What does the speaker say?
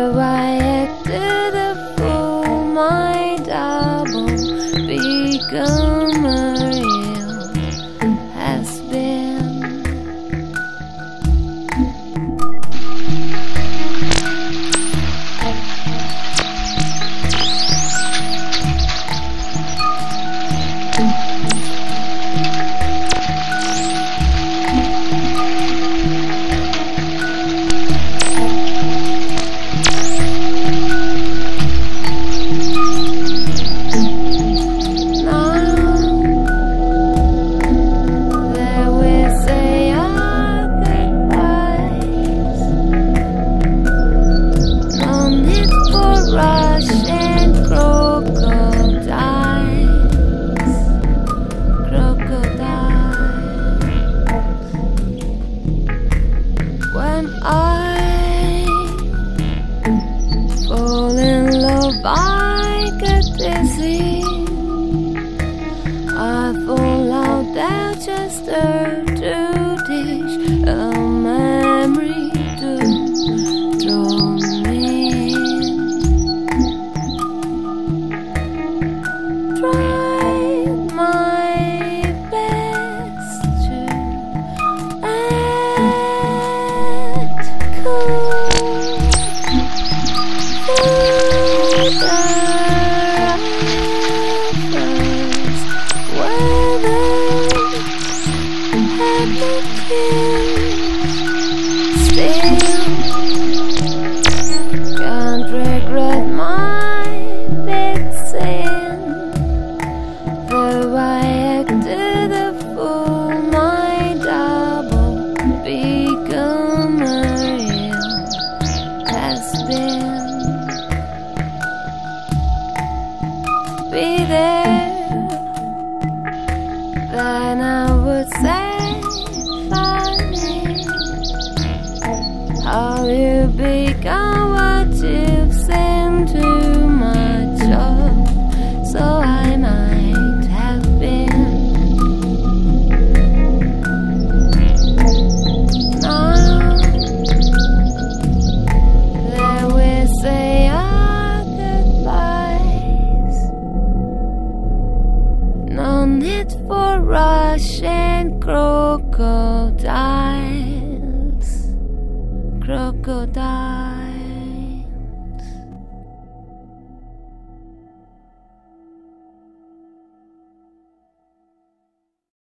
Though I acted a fool, my double become a real has been. I get dizzy, I fall out there just to dish a memory to draw me in. Try my best to act cool. Can't regret my big sin. Though I acted a fool, my double become a real has been. Be there, then I would say funny how you become what you've seen too much of, so I might have been. Now that we say our goodbyes, no need for rushing crocodiles. Crocodile.